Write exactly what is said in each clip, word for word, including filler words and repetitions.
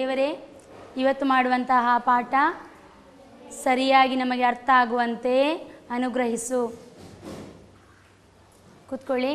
ದೇವರೇ, ಇವತ್ತು ಮಾಡುವಂತಹ ಪಾಠ ಸರಿಯಾಗಿ ನಮಗೆ ಅರ್ಥ ಆಗುವಂತೆ ಅನುಗ್ರಹಿಸು. ಕೂತ್ಕೊಳ್ಳಿ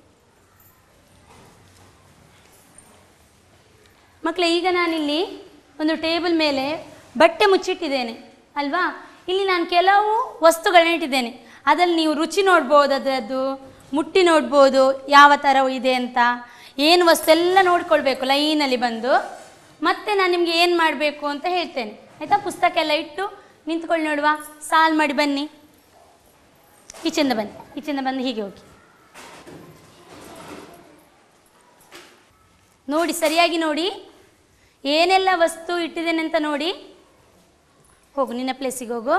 ಮಕ್ಕಳೇ. ಈಗ ನಾನಿಲ್ಲಿ ಒಂದು ಟೇಬಲ್ ಮೇಲೆ ಬಟ್ಟೆ ಮುಚ್ಚಿಟ್ಟಿದ್ದೇನೆ ಅಲ್ವಾ? ಇಲ್ಲಿ ನಾನು ಕೆಲವು ವಸ್ತುಗಳನ್ನ ಇಟ್ಟಿದ್ದೇನೆ. ಅದ್ರಲ್ಲಿ ನೀವು ರುಚಿ ನೋಡ್ಬೋದು, ಅದರದ್ದು ಮುಟ್ಟಿ ನೋಡ್ಬೋದು ಯಾವ ಥರ ಇದೆ ಅಂತ. ಏನು ವಸ್ತು ಎಲ್ಲ ನೋಡ್ಕೊಳ್ಬೇಕು ಲೈನಲ್ಲಿ ಬಂದು. ಮತ್ತೆ ನಾನು ನಿಮಗೆ ಏನು ಮಾಡಬೇಕು ಅಂತ ಹೇಳ್ತೇನೆ, ಆಯಿತಾ? ಪುಸ್ತಕ ಎಲ್ಲ ಇಟ್ಟು ನಿಂತ್ಕೊಳ್ಳಿ ನೋಡುವ. ಸಾಲು ಮಾಡಿ ಬನ್ನಿ, ಈಚೆಂದ ಬನ್ನಿ, ಈಚೆಂದ ಬಂದು ಹೀಗೆ ಹೋಗಿ ನೋಡಿ, ಸರಿಯಾಗಿ ನೋಡಿ ಏನೆಲ್ಲ ವಸ್ತು ಇಟ್ಟಿದ್ದೇನೆ ಅಂತ ನೋಡಿ. ಹೋಗು, ನಿನ್ನ ಪ್ಲೇಸಿಗೆ ಹೋಗು.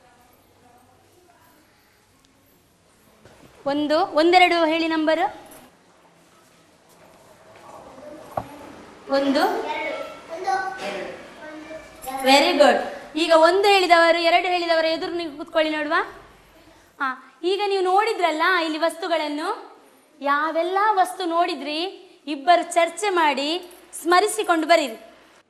ಒಂದು ಒಂದೆರಡು ಹೇಳಿ ನಂಬರು. ಒಂದು, ವೆರಿ ಗುಡ್. ಈಗ ಒಂದು ಹೇಳಿದವರು ಎರಡು ಹೇಳಿದವರು ಎದುರು ನೀವು ಕೂತ್ಕೊಳ್ಳಿ ನೋಡುವ. ಹಾಂ, ಈಗ ನೀವು ನೋಡಿದ್ರಲ್ಲ ಇಲ್ಲಿ ವಸ್ತುಗಳನ್ನು, ಯಾವೆಲ್ಲ ವಸ್ತು ನೋಡಿದ್ರಿ ಇಬ್ಬರು ಚರ್ಚೆ ಮಾಡಿ ಸ್ಮರಿಸಿಕೊಂಡು ಬರೀರಿ.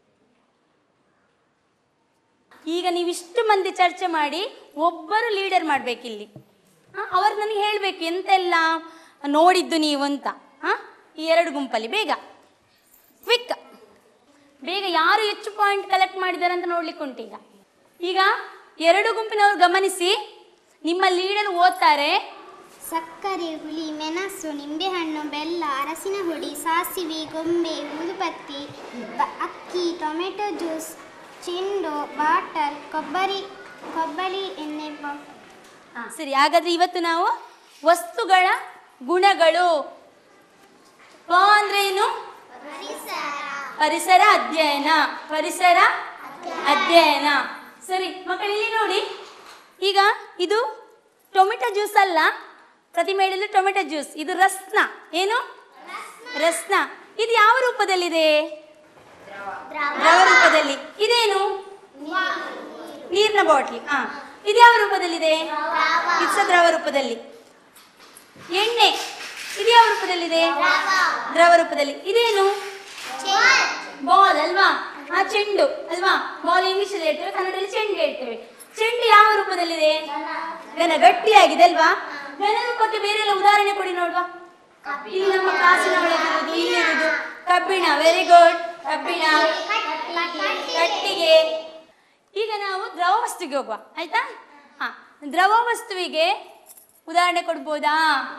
ಈಗ ನೀವಿಷ್ಟು ಮಂದಿ ಚರ್ಚೆ ಮಾಡಿ ಒಬ್ಬರು ಲೀಡರ್ ಮಾಡಬೇಕಿಲ್ಲಿ. ಅವರು ನನಗೆ ಹೇಳಬೇಕು ಎಂತೆಲ್ಲ ನೋಡಿದ್ದು ನೀವು ಅಂತ. ಹಾಂ, ಈ ಎರಡು ಗುಂಪಲ್ಲಿ ಬೇಗ ಕ್ವಿಕ್ ಬೇಗ ಯಾರು ಹೆಚ್ಚು ಪಾಯಿಂಟ್ ಕಲೆಕ್ಟ್ ಮಾಡಿದ್ದಾರೆ ಅಂತ ನೋಡ್ಲಿಕ್ಕೆ ಉಂಟು. ಈಗ ಈಗ ಎರಡು ಗುಂಪಿನವರು ಗಮನಿಸಿ, ನಿಮ್ಮ ಲೀಡರ್ ಓದ್ತಾರೆ. ಸಕ್ಕರೆ, ಹುಳಿ, ಮೆಣಸು, ನಿಂಬೆಹಣ್ಣು, ಬೆಲ್ಲ, ಅರಸಿನ ಹುಡಿ, ಸಾಸಿವೆ, ಗೊಂಬೆ, ಊದುಬತ್ತಿ, ಅಕ್ಕಿ, ಟೊಮೆಟೊ ಜ್ಯೂಸ್, ಚೆಂಡು, ಬಾಟಲ್, ಕೊಬ್ಬರಿ ಕೊಬ್ಬರಿ ಎಣ್ಣೆ. ಹಾಂ, ಸರಿ. ಹಾಗಾದರೆ ಇವತ್ತು ನಾವು ವಸ್ತುಗಳ ಗುಣಗಳು ಪ ಅಂದ್ರೆ ಏನು? ಪರಿಸರ ಅಧ್ಯಯನ. ಪರಿಸರ ಅಧ್ಯಯನ. ಸರಿ ಮಕ್ಕಳು, ಇಲ್ಲಿ ನೋಡಿ. ಈಗ ಇದು ಟೊಮೆಟೊ ಜ್ಯೂಸ್ ಅಲ್ಲ, ಪ್ರತಿಮೆ ಹೇಳಿದ್ರು ಟೊಮೆಟೊ ಜ್ಯೂಸ್. ಇದು ರಸ್ನ. ಏನು? ರಸ್ನ. ಇದು ಯಾವ ರೂಪದಲ್ಲಿದೆ? ದ್ರವ ರೂಪದಲ್ಲಿ. ಇದೇನು? ನೀರಿನ ಬಾಟ್ಲಿ. ಹಾ, ಇದು ಯಾವ ರೂಪದಲ್ಲಿದೆ? ಇದು ದ್ರವ ರೂಪದಲ್ಲಿ. ಎಣ್ಣೆ ಇದು ಯಾವ ರೂಪದಲ್ಲಿದೆ? ದ್ರವ ರೂಪದಲ್ಲಿ. ಇದೇನು? ಬಾಲ್ ಅಲ್ವಾ? ಆ ಚೆಂಡು ಅಲ್ವಾ? ಬಾಲ್ ಇಂಗ್ಲಿಷ್ ಅಲ್ಲಿ ಹೇಳ್ತೇವೆ, ಕನ್ನಡದಲ್ಲಿ ಚೆಂಡು ಹೇಳ್ತೇವೆ. ಚೆಂಡು ಯಾವ ರೂಪದಲ್ಲಿದೆ? ಘನ, ಗಟ್ಟಿಯಾಗಿದೆ ಅಲ್ವಾ? ಘನ ರೂಪಕ್ಕೆ ಬೇರೆ ಎಲ್ಲ ಉದಾಹರಣೆ ಕೊಡಿ ನೋಡುವ. ಇಲ್ಲಿ ನಮ್ಮ ಕ್ಲಾಸಿನ ಒಳಗಿರುವುದು, ಇಲ್ಲಿರುವುದು ಕಬ್ಬಿಣ. Very good. ಕಬ್ಬಿಣ, ಕಟ್ಟಿಗೆ. ಈಗ ನಾವು ದ್ರವ ವಸ್ತುವಿಗೆ ಹೋಗುವ, ಆಯ್ತಾ? ಹಾ, ದ್ರವ ವಸ್ತುವಿಗೆ ಉದಾಹರಣೆ ಕೊಡ್ಬೋದಾ?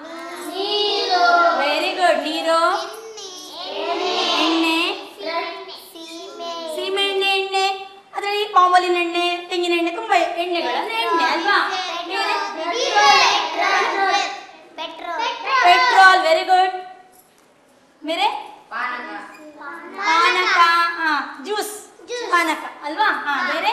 Very good. ನೀರು, ಎಣ್ಣೆ, ಸೀಮೆ ಎಣ್ಣೆ, ಎಣ್ಣೆ ಅದರಲ್ಲಿ ಮಾಮೂಲಿನ ಎಣ್ಣೆ, ತೆಂಗಿನ ಎಣ್ಣೆ, ತುಂಬಾ ಎಣ್ಣೆಗಳು ಅಂದ್ರೆ ಎಣ್ಣೆ ಅಲ್ವಾ? ಪೆಟ್ರೋಲ್. Very good. ಬೇರೆ ಪಾನಕ. ಹಾ, ಜ್ಯೂಸ್, ಪಾನಕ ಅಲ್ವಾ? ಹಾ, ಬೇರೆ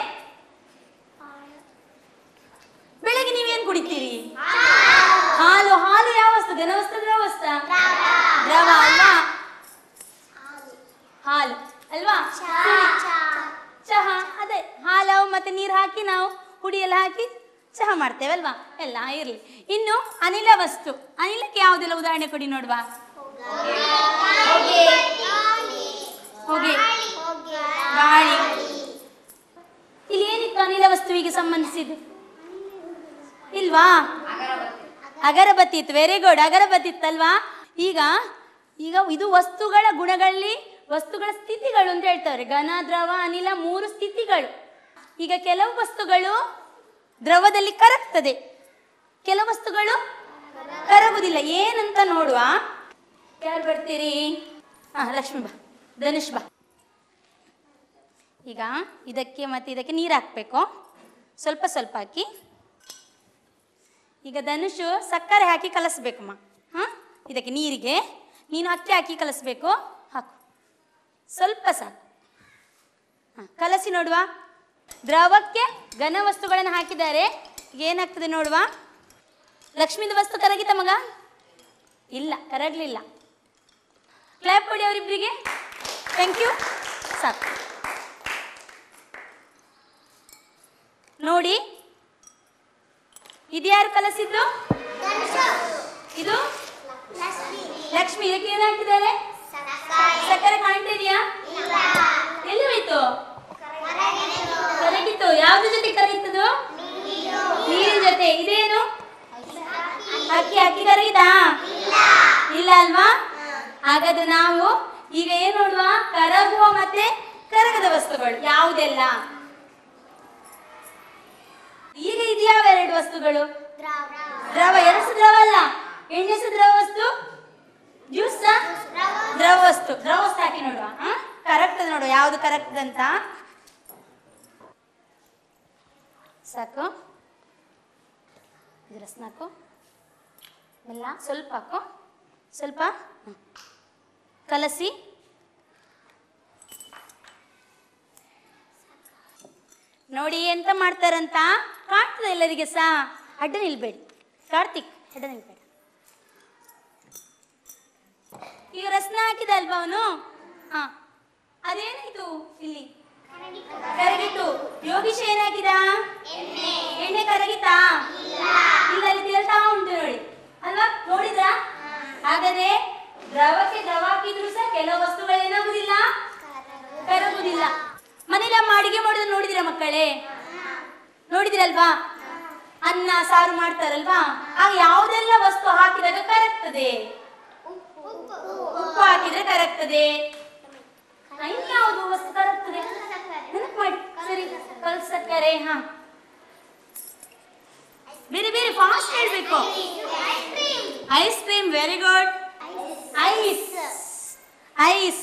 ಬೆಳಗ್ಗೆ ನೀವೇನ್ ಕುಡಿತೀರಿ? ಹಾಲು. ಹಾಲು ಯಾವ ವಸ್ತು? ಘನವಸ್ತು, ದ್ರವ ವಸ್ತು? ದ್ರವ ಅಲ್ವಾ? ಹಾಲು ಅಲ್ವಾ? ಚಹಾ. ಅದೇ ಹಾಲು ಮತ್ತೆ ನೀರು ಹಾಕಿ ನಾವು ಹುಡಿ ಎಲ್ಲ ಹಾಕಿ ಚಹಾ ಮಾಡ್ತೇವೆ ಅಲ್ವಾ? ಎಲ್ಲ ಇರ್ಲಿ. ಇನ್ನು ಅನಿಲ ವಸ್ತು. ಅನಿಲಕ್ಕೆ ಯಾವುದೆಲ್ಲ ಉದಾಹರಣೆ ಕೊಡಿ ನೋಡುವ. ಹೊಗೆ, ಗಾಳಿ. ಇಲ್ಲಿ ಏನಿತ್ತು ಅನಿಲ ವಸ್ತುವಿಗೆ ಸಂಬಂಧಿಸಿದ್ದು? ಇಲ್ವಾ? ಅಗರಬತ್ತಿ ಇತ್ತು. Very good. ಅಗರಬತ್ತಿ ಇತ್ತಲ್ವಾ? ಈಗ ಈಗ ಇದು ವಸ್ತುಗಳ ಗುಣಗಳಲ್ಲಿ ವಸ್ತುಗಳ ಸ್ಥಿತಿಗಳು ಅಂತ ಹೇಳ್ತಾರೆ. ಘನ, ದ್ರವ, ಅನಿಲ ಮೂರು ಸ್ಥಿತಿಗಳು. ಈಗ ಕೆಲವು ವಸ್ತುಗಳು ದ್ರವದಲ್ಲಿ ಕರಗ್ತದೆ, ಕೆಲವು ವಸ್ತುಗಳು ಕರಗುವುದಿಲ್ಲ. ಏನಂತ ನೋಡುವ. ಯಾರು ಬರ್ತೀರಿ? ಹಾ, ಲಕ್ಷ್ಮಿ ಬಾ, ಧನುಷ್ ಬಾ. ಈಗ ಇದಕ್ಕೆ ಮತ್ತೆ ಇದಕ್ಕೆ ನೀರು ಹಾಕಬೇಕು, ಸ್ವಲ್ಪ ಸ್ವಲ್ಪ ಹಾಕಿ. ಈಗ ಧನುಷು ಸಕ್ಕರೆ ಹಾಕಿ ಕಲಸಬೇಕಮ್ಮ. ಹಾಂ, ಇದಕ್ಕೆ ನೀರಿಗೆ ನೀನು ಅಕ್ಕಿ ಹಾಕಿ ಕಲಸಬೇಕು. ಹಾಕು, ಸ್ವಲ್ಪ ಸಾಕು. ಹಾಂ, ಕಲಸಿ ನೋಡುವ. ದ್ರವಕ್ಕೆ ಘನ ವಸ್ತುಗಳನ್ನು ಹಾಕಿದ್ದಾರೆ. ಏನಾಗ್ತದೆ ನೋಡುವ. ಲಕ್ಷ್ಮಿದ ವಸ್ತು ಕರಗಿತ ಮಗ? ಇಲ್ಲ, ಕರಗಲಿಲ್ಲ. ಕ್ಲಾಪ್ ಕೊಡಿ ಅವರಿಬ್ಬರಿಗೆ. Thank you. ಸಾಕು. ನೋಡಿ, ಇದು ಯಾರು ಕಲಸಿದ್ದು? ಇದು ಲಕ್ಷ್ಮಿ. ಇದಕ್ಕೆ ಏನು ಹಾಕಿದ್ದಾರೆ? ಸಕ್ಕರೆ ಕಾಣ್ತಿದೆಯಾ? ಎಲ್ಲಿ ಹೋಯ್ತು? ಕರಗಿತು. ಯಾವ್ದ್ರ ಜೊತೆ ಕರಗಿತದು? ನೀರಿನ ಜೊತೆ. ಇದೇನು? ಅಕ್ಕಿ. ಅಕ್ಕಿ ಕರಗಿತಾ? ಇಲ್ಲ ಅಲ್ವಾ? ಹಾಗಾದ್ರೆ ನಾವು ಈಗ ಏನ್ ನೋಡುವ? ಕರಗುವ ಮತ್ತೆ ಕರಗದ ವಸ್ತುಗಳು ಯಾವುದೆಲ್ಲ? ಈಗ ಇದ್ಯಾವ ಎರಡು ವಸ್ತುಗಳು? ದ್ರವ. ಎರಡು ದ್ರವ ಅಲ್ಲ, ಎಣ್ಣೆಸು ದ್ರವ ವಸ್ತು, ಜ್ಯೂಸ್ ದ್ರವ ವಸ್ತು. ದ್ರವ ವಸ್ತು ಹಾಕಿ ನೋಡುವ. ಕರಗ್ತದೆ ನೋಡುವ ಯಾವ್ದು ಕರಗ್ತದಂತ. ಸಾಕು. ಇದು ರಸ ಹಾಕು. ಎಲ್ಲ ಸ್ವಲ್ಪ ಹಾಕು. ಸ್ವಲ್ಪ ಕಲಸಿ. ನೋಡಿ ಎಂತ ಮಾಡ್ತಾರಂತ ಕಾಣ್ತದೆ ಎಲ್ಲರಿಗೆ ಸಹ. ಅಡ್ಡ ನಿಲ್ಬೇಡಿ ಕಾರ್ತಿಕ್, ಅಡ್ಡ ನಿಲ್ಬೇಡ. ಈಗ ರಸ್ನ ಹಾಕಿದ ಅಲ್ವಾ ಅವನು? ಹಾ, ಅದೇನಾಯ್ತು ಇಲ್ಲಿ? ಕರಗಿತು. ಯೋಗೀಶ್ ಏನಾಕಿದ? ಎಣ್ಣೆ ಕರಗಿತಾ? ಇಲ್ಲ, ಅಲ್ಲಿ ತೇಲ್ತಾ ಉಂಟು ನೋಡಿ ಅಲ್ವಾ? ನೋಡಿದ್ರಾ? ಹಾಗಾದ್ರೆ ದ್ರವಕ್ಕೆ ದ್ರವ ಹಾಕಿದ್ರು ಸಹ ಕೆಲವು ವಸ್ತುಗಳು ಏನಾಗುದಿಲ್ಲ, ಕರಗುದಿಲ್ಲ. ಮನೇಲಿ ಅಮ್ಮ ಅಡಿಗೆ ಮಾಡೋದನ್ನ ನೋಡಿದಿರ ಮಕ್ಕಳೇ? ನೋಡಿದಿರಲ್ವಾ? ಅನ್ನ ಸಾರು ಮಾಡ್ತಾರಲ್ವಾ, ಆಗ ಯಾವುದೆಲ್ಲ ವಸ್ತು ಹಾಕಿದಾಗ ಕರಗ್ತದೆ? ಉಪ್ಪು ಹಾಕಿದ್ರೆ ಕರಗ್ತದೆ. ಇನ್ಯಾವುದು ವಸ್ತು ಕರಗ್ತದೆ? ನೆನಪು ಮಾಡಿ. ಸರಿ, ಕಲ್ ಸಕ್ಕರೆ. ಹಾ, ಬೇರೆ ಬೇರೆ ಫಾಸ್ಟ್ ಹೇಳ್ಬೇಕು. Ice cream. Very good. Ice. Ice.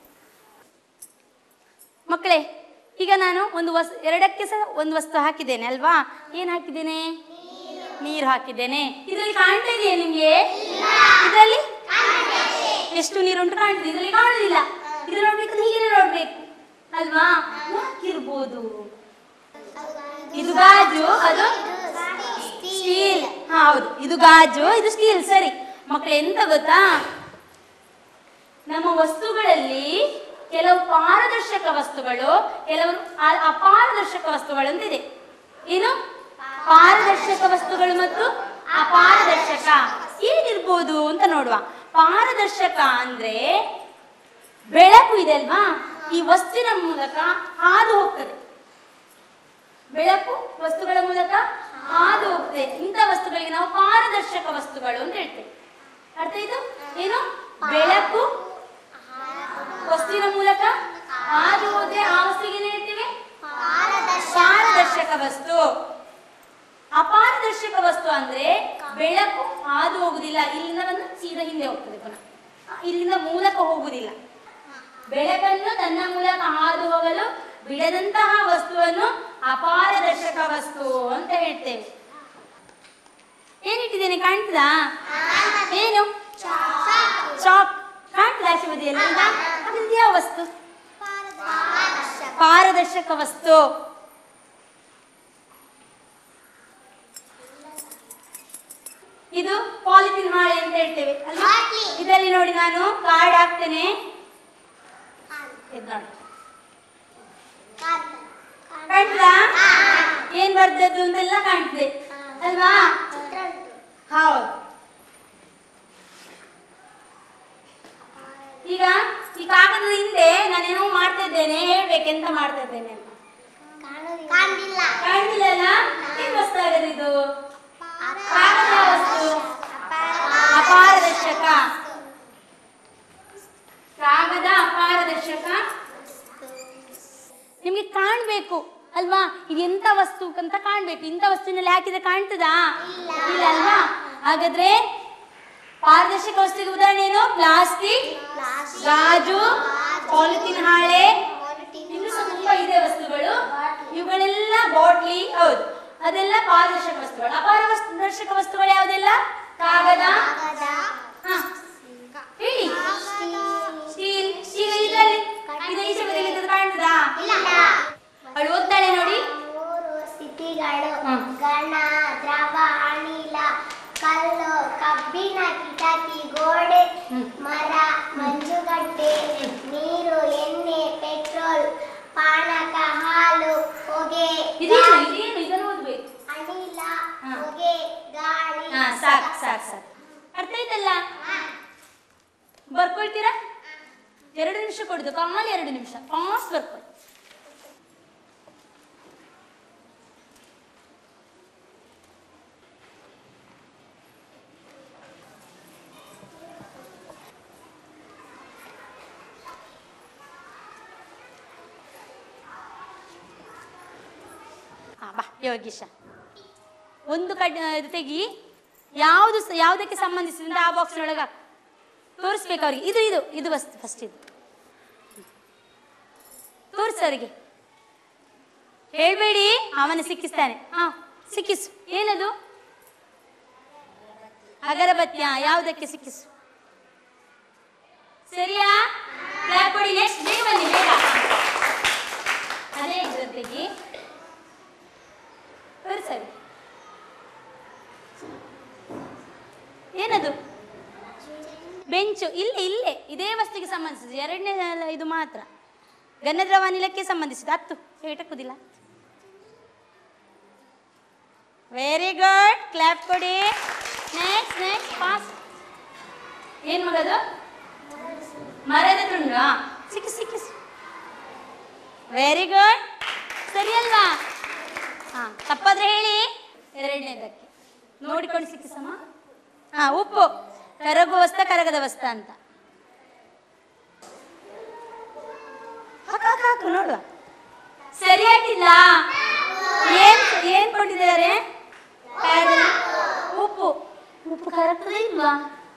ಮಕ್ಕಳೇ, ಈಗ ನಾನು ಒಂದು ವಸ್ತು, ಎರಡಕ್ಕೆ ಸಹ ಒಂದು ವಸ್ತು ಹಾಕಿದ್ದೇನೆ ಅಲ್ವಾ? ಏನ್ ಹಾಕಿದ್ದೇನೆ? ನೀರು ಹಾಕಿದ್ದೇನೆ. ಇದರಲ್ಲಿ ಕಾಣ್ತಾ ಇದೆಯಾ ನಿಮ್ಗೆ? ಇದರಲ್ಲಿ ಎಷ್ಟು ನೀರುಂಟು ಕಾಣ್ತದೆ, ಇದರಲ್ಲಿ ಕಾಣುದಿಲ್ಲ. ಇದು ನೋಡ್ಬೇಕಂದ್ರೆ ಹೀಗೆ ನೋಡ್ಬೇಕು ಅಲ್ವಾ? ಯಾಕಿರ್ಬೋದು? ಇದು ಗಾಜು, ಅದು ಸ್ಟೀಲ್. ಹೌದು, ಇದು ಗಾಜು, ಇದು ಸ್ಟೀಲ್. ಸರಿ ಮಕ್ಕಳು, ಎಂತ ಗೊತ್ತಾ? ನಮ್ಮ ವಸ್ತುಗಳಲ್ಲಿ ಕೆಲವು ಪಾರದರ್ಶಕ ವಸ್ತುಗಳು, ಕೆಲವು ಅಪಾರದರ್ಶಕ ವಸ್ತುಗಳು ಅಂತ ಇದೆ. ಏನು? ಪಾರದರ್ಶಕ ವಸ್ತುಗಳು ಮತ್ತು ಅಪಾರದರ್ಶಕ. ಹೇಗಿರ್ಬೋದು ಅಂತ ನೋಡುವ. ಪಾರದರ್ಶಕ ಅಂದ್ರೆ ಬೆಳಕು ಇದೆ ಅಲ್ವಾ, ಈ ವಸ್ತುವಿನ ಮೂಲಕ ಹಾದು ಹೋಗ್ತದೆ. ಬೆಳಕು ವಸ್ತುಗಳ ಮೂಲಕ ಹಾದು ಹೋಗ್ತದೆ. ಇಂಥ ವಸ್ತುಗಳಿಗೆ ನಾವು ಪಾರದರ್ಶಕ ವಸ್ತುಗಳು ಅಂತ ಹೇಳ್ತೇವೆ. ಅರ್ಥ ಇದು? ಏನು? ಬೆಳಕು ವಸ್ತುವಿನ ಮೂಲಕ ಹಾದು ಹೋದ್ರೆ ಆ ವಸ್ತುವಿಗೆ ಏನ್ ಹೇಳ್ತೇವೆ? ಪಾರದರ್ಶಕ ವಸ್ತು. ಅಪಾರದರ್ಶಕ ವಸ್ತು ಅಂದ್ರೆ ಬೆಳಕು ಹಾದು ಹೋಗುದಿಲ್ಲ, ಇಲ್ಲಿಂದ ಬಂದು ಸೀದಾ ಹಿಂದೆ ಹೋಗ್ತದೆ, ಪುನಃ ಇಲ್ಲಿಂದ ಮೂಲಕ ಹೋಗುದಿಲ್ಲ. ಬೆಳಕನ್ನು ತನ್ನ ಮೂಲಕ ಹಾದು ಹೋಗಲು ಬಿಡದಂತಹ ವಸ್ತುವನ್ನು ಅಪಾರದರ್ಶಕ ವಸ್ತು ಅಂತ ಹೇಳ್ತೇವೆ. ಏನಿಟ್ಟಿದ್ದೇನೆ ಕಾಣ್ತದಾ? ಏನು? ಚಾಕ್. ಕಾಣ್ತದ ಆಚೆ ಬದಿಯಲ್ಲಿ? ಅದ್ರದ್ದು ಯಾವ ವಸ್ತು? ಪಾರದರ್ಶಕ ವಸ್ತು. ಇದು ಪಾಲಿಥಿನ್ ಹಾಳೆ ಅಂತ ಹೇಳ್ತೇವೆ. ಇದರಲ್ಲಿ ನೋಡಿ ನಾನು ಕಾರ್ಡ್ ಹಾಕ್ತೇನೆ. ಕಾಣ್ತದಾ? ಏನ್ ಬರ್ದದ್ದು ಅಂತೆಲ್ಲ ಕಾಣ್ತದೆ ಅಲ್ವಾ? ಹೌದು. ಈಗ ಈ ಕಾಗದದ ಹಿಂದೆ ನಾನೇನೋ ಮಾಡ್ತಾ ಇದ್ದೇನೆ, ಹೇಳ್ಬೇಕೆಂತ ಮಾಡ್ತಾ ಇದ್ದೇನೆ ಅಂತ. ಕಾಣ್ತಿಲ್ಲ ಅಲ್ಲ? ಏನ್ ವಸ್ತು ಆಗದು ಇದು? ಕಾಗದ ವಸ್ತು. ಅಪಾರದರ್ಶಕ. ಕಾಗದ ಅಪಾರದರ್ಶಕ. ನಿಮ್ಗೆ ಕಾಣ್ಬೇಕು ಅಲ್ವಾ? ಇದು ಎಂತ ವಸ್ತು ಅಂತ ಕಾಣ್ಬೇಕು. ಇಂಥ ವಸ್ತುವಿನಲ್ಲಿ ಹಾಕಿದ್ರೆ ಕಾಣ್ತದಾ? ಇಲ್ಲ ಅಲ್ವಾ? ಹಾಗಾದ್ರೆ ಪಾರದರ್ಶಕ ವಸ್ತುವಿಗೆ ಉದಾಹರಣೆ ಏನು? ಪ್ಲಾಸ್ಟಿಕ್, ಗಾಜು, ಪಾಲಿಥಿನ್ ಹಾಳೆ, ಇನ್ನು ಸಹ ತುಂಬಾ ಇದೆ ವಸ್ತುಗಳು. ಇವುಗಳೆಲ್ಲ ಬಾಟ್ಲಿ. ಹೌದು, ಅದೆಲ್ಲ ಪಾರದರ್ಶಕ ವಸ್ತುಗಳು. ಅಪಾರದರ್ಶಕ ವಸ್ತುಗಳು ಯಾವುದೆಲ್ಲ? ಕಾಗದ. ಹಾ ಹೇಳಿ. ಸ್ಟೀಲ್. ಈಗ ಇದರಲ್ಲಿ ಇದು ಈಚೆ ಬದಿಯಲ್ಲಿ ಕಾಣ್ತದಾ? ಅವಳು ಓದ್ತಾಳೆ ನೋಡಿ. ಸ್ಥಿತಿಗಳು: ಘನ, ದ್ರವ, ಅನಿಲ, ಕಲ್ಲು, ಕಬ್ಬಿಣ, ಕಿಟಕಿ, ಗೋಡೆ, ಮರ, ಮಂಜುಗಡ್ಡೆ, ನೀರು, ಎಣ್ಣೆ, ಪೆಟ್ರೋಲ್, ಪಾನಕ, ಹಾಲು, ಹೊಗೆ, ಇದನ್ನು ಓದ್ಬೇಕು. ಅನಿಲ, ಹೊಗೆ, ಗಾಳಿ. ಸಾಕು ಸಾಕು ಸಾಕು. ಅರ್ಥ ಆಯ್ತಲ್ಲ? ಬರ್ಕೊಳ್ತೀರಾ? ಎರಡು ನಿಮಿಷ ಕೊಡುದು, ಕಾಲು ಎರಡು ನಿಮಿಷ ಫಾಸ್ಟ್ ಬರ್ಕೊಳ್ಳಿ. ಬಾ ಯೋಗೀಶ, ಒಂದು ಕಡ್ ಇದು ತೆಗಿ, ಯಾವುದು ಯಾವುದಕ್ಕೆ ಸಂಬಂಧಿಸಿದ ಆ ಬಾಕ್ಸ್ನೊಳಗೆ ತೋರಿಸ್ಬೇಕು ಅವ್ರಿಗೆ. ಇದು ಇದು ಇದು ವಸ್ತು ಫಸ್ಟ್, ಇದು ತೋರಿಸು ಅವರಿಗೆ, ಹೇಳ್ಬೇಡಿ ಅವನು ಸಿಕ್ಕಿಸ್ತಾನೆ. ಹಾ ಸಿಕ್ಕಿಸು. ಏನದು? ಅಗರಬತ್ತಿ. ಯಾವುದಕ್ಕೆ ಸಿಕ್ಕಿಸು? ಸರಿಯಾ? ಕ್ಲಾಪ್ ಕೊಡಿ. ನೆಕ್ಸ್ಟ್ ಬೇಗ ಬನ್ನಿ, ಬೇಗ. ಅದೇ ಜೊತೆಗೆ ಸರಿ. ಏನದು? ಬೆಂಚು. ಇಲ್ಲೇ ಇಲ್ಲೇ ಇದೇ ವಸ್ತುವಿಗೆ ಸಂಬಂಧಿಸಿದ, ಎರಡನೇ ಇದು ಮಾತ್ರ ಗಂಧದ್ರವ ಅನಿಲಕ್ಕೆ ಸಂಬಂಧಿಸಿದ. ಹತ್ತು ಏಟಕ್ಕುದಿಲ್ಲ. ವೆರಿ ಗುಡ್, ಕ್ಲಾಪ್ ಕೊಡಿ. Next next fast. ಏನ್ ಮಗದು? ಮರದ ತುಂಡು. ಸಿಕ್ಕಿ ಸಿಕ್ಕಿಸು. ವೆರಿ ಗುಡ್, ಸರಿ ಅಲ್ವಾ? ಹಾ ತಪ್ಪಾದ್ರೆ ಹೇಳಿ. ಎರಡನೇದಕ್ಕೆ ನೋಡಿಕೊಂಡು ಸಿಕ್ಕಿಸಮ್ಮ. ಹಾ ಉಪ್ಪು. ಕರಗುವ ವಸ್ತ ಕರಗದ ವಸ್ತ ಅಂತ ಹಾಕು ಹಾಕು ಹಾಕು ನೋಡುವ. ಸರಿಯಾಗಿಲ್ಲ. ಏನ್ ಏನ್ ಕೊಟ್ಟಿದ್ದಾರೆ? ಉಪ್ಪು. ಉಪ್ಪು ಕರಗ್ತದೆ ಇಲ್ವಾ?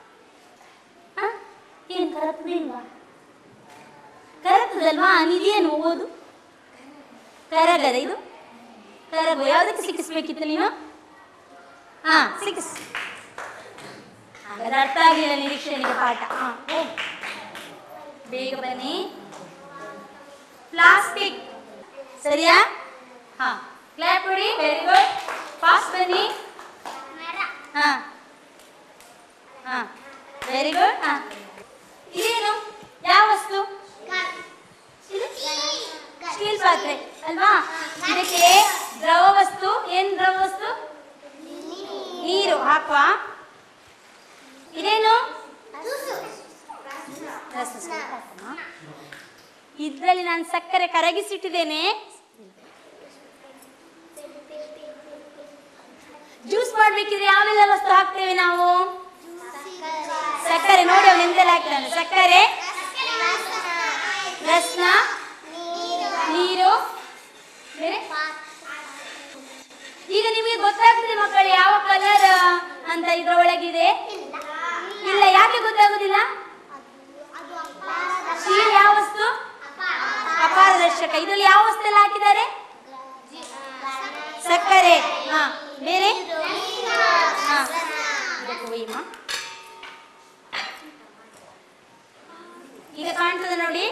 ಏನ್ ಕರಗ್ತದೆ ಇಲ್ವಾ? ಕರಗ್ತದಲ್ವಾ? ನಿದೇನು ಓದು? ಕರಗದ. ಇದು ಕರಗು. ಯಾವುದಕ್ಕೆ ಸಿಕ್ಕಿಸ್ಬೇಕಿತ್ತು ನೀನು? ಹಾ ಸಿಕ್ಕಿಸ್. ಹಾಗಾದ್ರೆ ಅರ್ಥ ಆಗಲಿಲ್ಲ ನಿರೀಕ್ಷಣೆಗೆ ಪಾಠ. ಹಾ ಬೇಗ ಬನ್ನಿ. ಪ್ಲಾಸ್ಟಿಕ್. ಸರಿಯಾ? ಹಾ ಕ್ಲಾಪ್ ಕೊಡಿ. ವೆರಿ ಗುಡ್, ಫಾಸ್ಟ್ ಬನ್ನಿ. ಹಾ ಹಾ ವೆರಿ ಗುಡ್. ಹಾ ಇದೇನು? ಯಾವ ವಸ್ತು? ಸ್ಟೀಲ್ ಪಾತ್ರೆ ಅಲ್ವಾ? ಇದಕ್ಕೆ ದ್ರವ ವಸ್ತು. ಏನ್ ದ್ರವ ವಸ್ತು? ನೀರು ಹಾಕುವ. ಇದೇನು? ಇದ್ರಲ್ಲಿ ನಾನು ಸಕ್ಕರೆ ಕರಗಿಸಿಟ್ಟಿದ್ದೇನೆ. ಜ್ಯೂಸ್ ಮಾಡ್ಬೇಕಿದ್ರೆ ಯಾವೆಲ್ಲ ವಸ್ತು ಹಾಕ್ತೇವೆ ನಾವು? ಸಕ್ಕರೆ. ನೋಡಿ ಅವನು ಎಂತೆಲ್ಲ ಹಾಕ್ತಾನೆ. ಸಕ್ಕರೆ, ರಸ್ನ, ನೀರು, ಬೇರೆ. ಈಗ ನಿಮಗೆ ಗೊತ್ತಾಗ್ತದೆ ಮಕ್ಕಳು ಯಾವ ಕಲರ್ ಅಂತ ಇದ್ರ ಒಳಗಿದೆ? ಇಲ್ಲ. ಯಾಕೆ ಗೊತ್ತಾಗುದಿಲ್ಲ? ಸ್ಟೀಲ್ ಯಾವ ವಸ್ತು? ಅಪಾರದರ್ಶಕ. ಇದರಲ್ಲಿ ಯಾವ ವಸ್ತು ಎಲ್ಲ ಹಾಕಿದ್ದಾರೆ? ಸಕ್ಕರೆ. ಹಾ ಬೇರೆ? ಹಾ ಈಗ ಕಾಣ್ತದೆ ನೋಡಿ.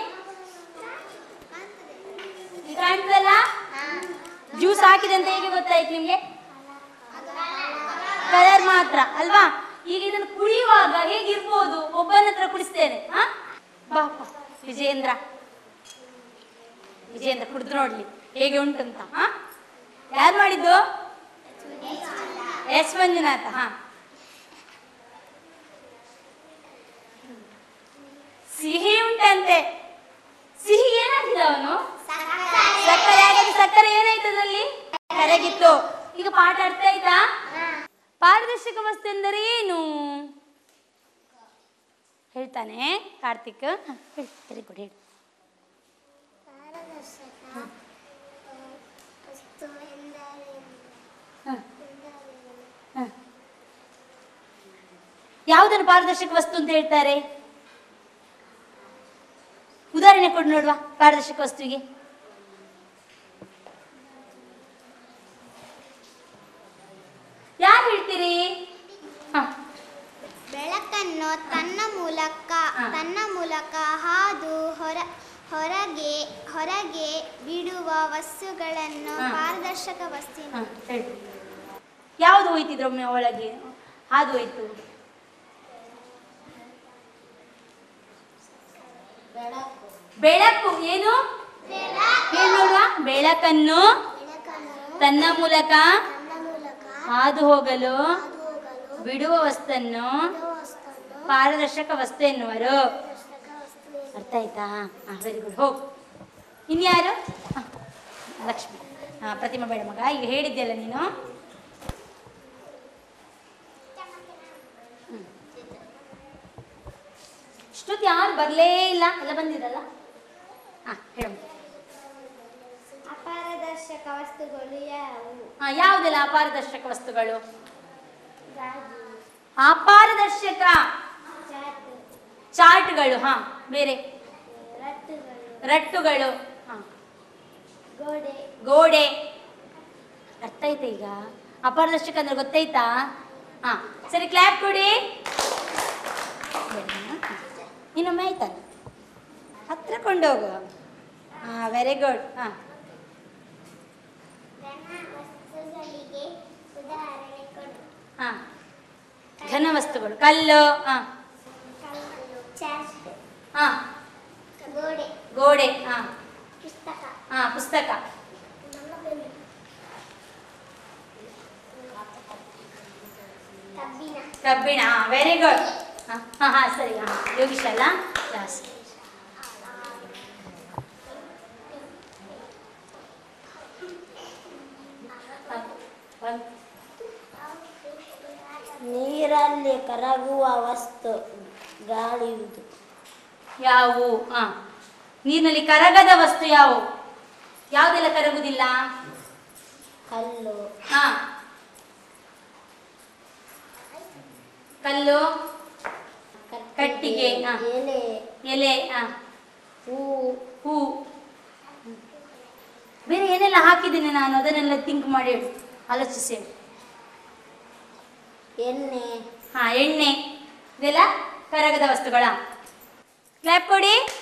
ಈಗ ಕಾಣ್ತದಲ್ಲ? ಜ್ಯೂಸ್ ಹಾಕಿದೆ ಅಂತ ಹೇಗೆ ಗೊತ್ತಾಯ್ತು ನಿಮ್ಗೆ? ಕಲರ್ ಮಾತ್ರ ಅಲ್ವಾ? ಈಗ ಇದನ್ನು ಕುಡಿಯುವಾಗ ಹೇಗಿರ್ಬೋದು? ಒಬ್ಬನ ಹತ್ರ ಕುಡಿಸ್ತೇನೆ. ಹಾ ಬಾ ವಿಜೇಂದ್ರ. ವಿಜೇಂದ್ರ ಕುಡಿದು ನೋಡ್ಲಿ ಹೇಗೆ ಉಂಟಂತ. ಹಾ ಯಾರು ಮಾಡಿದ್ದು? ಎಸ್ ಮಂಜುನಾಥ. ಹಾ ಸಿಹಿ ಉಂಟಂತೆ. ಸಿಹಿ ಏನಾಗಿದೆ ಅವನು? ಸಕ್ಕರೆ. ಆಗಿದೆ. ಸಕ್ಕರೆ ಏನಾಯ್ತದಲ್ಲಿ? ಕರಗಿತ್ತು. ಈಗ ಪಾಠ ಅರ್ಥ ಆಯ್ತಾ? ಪಾರದರ್ಶಕ ವಸ್ತು ಎಂದರೆ ಏನು ಹೇಳ್ತಾನೆ ಕಾರ್ತಿಕ್. ವೆರಿ ಗುಡ್, ಹೇಳಿ. ಯಾವುದನ್ನು ಪಾರದರ್ಶಕ ವಸ್ತು ಅಂತ ಹೇಳ್ತಾರೆ? ಉದಾಹರಣೆ ಕೊಡು ನೋಡುವ ಪಾರದರ್ಶಕ ವಸ್ತುವಿಗೆ. ಯಾರು ಹೇಳ್ತೀರಿ? ಬೆಳಕನ್ನು ತನ್ನ ಮೂಲಕ ತನ್ನ ಮೂಲಕ ಹಾದು ಹೊರ ಹೊರಗೆ ಹೊರಗೆ ಬಿಡುವ ವಸ್ತುಗಳನ್ನು ಪಾರದರ್ಶಕ ವಸ್ತು. ಯಾವುದು ಹೋಯ್ತಿದ್ರು ಒಮ್ಮೆ ಒಳಗೆ ಹಾದು ಹೋಯ್ತು? ಬೆಳಕು. ಏನು ಹೇಳಿ ನೋಡುವ. ಬೆಳಕನ್ನು ತನ್ನ ಮೂಲಕ ಹಾದು ಹೋಗಲು ಬಿಡುವ ವಸ್ತನ್ನು ಪಾರದರ್ಶಕ ವಸ್ತು ಎನ್ನುವರು. ಅರ್ಥ ಆಯ್ತಾ? ಹಾಂ ವೆರಿ ಗುಡ್. ಹೋಗು. ಇನ್ಯಾರು? ಹಾಂ ಲಕ್ಷ್ಮಿ. ಹಾಂ ಪ್ರತಿಮಾ ಬೇಡ ಮಗ, ಈಗ ಹೇಳಿದ್ದೆಲ್ಲ ನೀನು. ಹ್ಞೂ ಇಷ್ಟೊತ್ತು ಯಾರು ಬರಲೇ ಇಲ್ಲ, ಎಲ್ಲ ಬಂದಿರಲ್ಲ. ಹಾಂ ಹೇಳು. ಅಪಾರದರ್ಶಕ ವಸ್ತುಗಳು ಯಾವುವು? ಹಾಂ ಯಾವುದೆಲ್ಲ ಅಪಾರದರ್ಶಕ ವಸ್ತುಗಳು? ಗಾಜು, ಅಪಾರದರ್ಶಕ ಚಾಟ್, ಚಾರ್ಟ್ಗಳು. ಹಾಂ ಬೇರೆ? ರಟ್ಟುಗಳು, ರಟ್ಟುಗಳು. ಹಾಂ ಗೋಡೆ, ಗೋಡೆ. ಅರ್ಥ ಆಯ್ತಾ ಈಗ? ಅಪಾರದರ್ಶಕ ಅಂದ್ರೆ ಗೊತ್ತಾಯ್ತಾ? ಹಾಂ ಸರಿ, ಕ್ಲಾಪ್ ಕೊಡಿ. ಇನ್ನೊಮ್ಮೆ ಆಯ್ತಲ್ಲ, ಹತ್ರ ಕೊಂಡೋಗು. ಹಾಂ ವೆರಿ ಗುಡ್. ಹಾಂ ಘನ ವಸ್ತುಗಳಿಗೆ ಉದಾಹರಣೆ ಕೊಡು. ಹಾಂ ಘನ ವಸ್ತುಗಳು. ಕಲ್ಲು. ಹಾಂ ಚಾಟ್, ಹಾಂ ಗೋಡೆ, ಗೋಡೆ. ಹಾಂ ಪುಸ್ತಕ, ಹಾಂ ಪುಸ್ತಕ. ಕಬ್ಬಿಣ, ಕಬ್ಬಿಣ. ಹಾಂ ವೆರಿ ಗುಡ್. ಹಾಂ ಹಾಂ ಹಾಂ ಸರಿ. ಹಾಂ ಯೋಗೀಶ್ ಅಲ್ಲ ಕ್ಲಾಸ್. ನೀರಲ್ಲಿ ಕರಗುವ ವಸ್ತು ಗಾಳಿಯುವುದು. ಯಾವುವು? ಹಾಂ ನೀರಿನಲ್ಲಿ ಕರಗದ ವಸ್ತು ಯಾವುವು? ಯಾವುದೆಲ್ಲ ಕರಗುವುದಿಲ್ಲ? ಕಲ್ಲು, ಹಾಂ ಕಲ್ಲು, ಕಟ್ಟಿಗೆ. ಹಾಂ ಎಲೆ, ಎಲೆ. ಹಾಂ ಹೂ, ಹೂ. ಬೇರೆ ಏನೆಲ್ಲ ಹಾಕಿದ್ದೀನಿ ನಾನು, ಅದನ್ನೆಲ್ಲ ಥಿಂಕ್ ಮಾಡಿ ಹೇಳು, ಆಲೋಚಿಸಿ ಹೇಳು. ಎಣ್ಣೆ, ಹಾಂ ಎಣ್ಣೆ. ಇದೆಲ್ಲ ಕರಗದ ವಸ್ತುಗಳ. ಕ್ಲಾಪ್ ಕೊಡಿ.